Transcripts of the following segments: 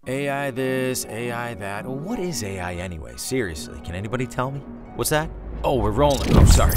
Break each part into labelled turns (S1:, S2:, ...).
S1: AI this, AI that. Well, what is AI anyway? Seriously, can anybody tell me? What's that? Oh, we're rolling. Oh, sorry.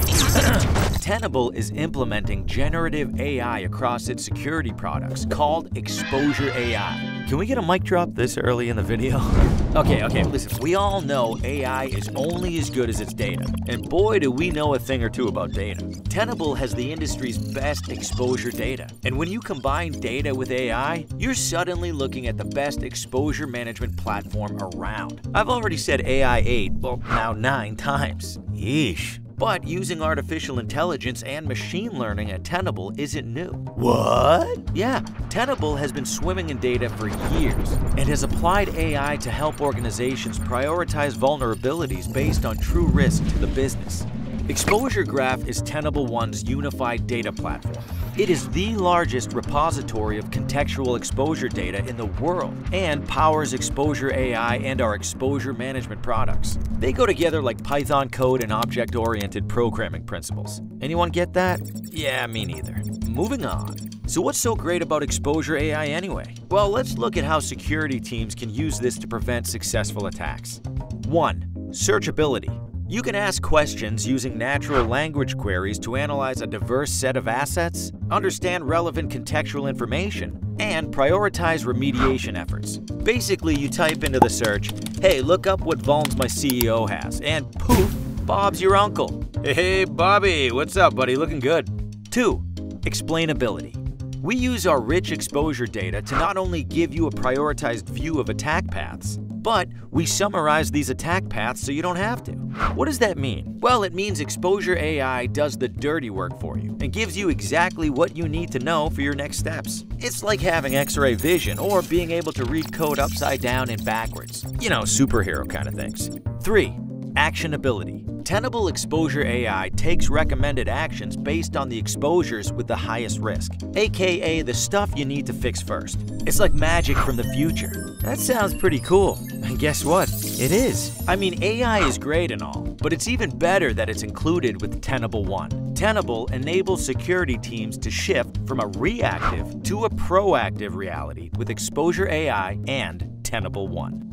S1: Tenable is implementing generative AI across its security products called ExposureAI. Can we get a mic drop this early in the video? Okay, listen. We all know AI is only as good as its data. And boy, do we know a thing or two about data. Tenable has the industry's best exposure data. And when you combine data with AI, you're suddenly looking at the best exposure management platform around. I've already said AI 8, well, now 9 times. Yeesh. But using artificial intelligence and machine learning at Tenable isn't new. What? Yeah, Tenable has been swimming in data for years and has applied AI to help organizations prioritize vulnerabilities based on true risk to the business. Exposure Graph is Tenable One's unified data platform. It is the largest repository of contextual exposure data in the world and powers ExposureAI and our exposure management products. They go together like Python code and object-oriented programming principles. Anyone get that? Yeah, me neither. Moving on. So what's so great about ExposureAI anyway? Well, let's look at how security teams can use this to prevent successful attacks. 1. Searchability. You can ask questions using natural language queries to analyze a diverse set of assets, understand relevant contextual information, and prioritize remediation efforts. Basically, you type into the search, "Hey, look up what vulns my CEO has," and poof, Bob's your uncle. Hey, Bobby, what's up, buddy? Looking good. 2. Explainability. We use our rich exposure data to not only give you a prioritized view of attack paths, but we summarize these attack paths so you don't have to. What does that mean? Well, it means ExposureAI does the dirty work for you and gives you exactly what you need to know for your next steps. It's like having X-ray vision or being able to read code upside down and backwards. You know, superhero kind of things. 3. Actionability. Tenable ExposureAI takes recommended actions based on the exposures with the highest risk, aka the stuff you need to fix first. It's like magic from the future. That sounds pretty cool. And guess what? It is. I mean, AI is great and all, but it's even better that it's included with Tenable One. Tenable enables security teams to shift from a reactive to a proactive reality with ExposureAI and Tenable One.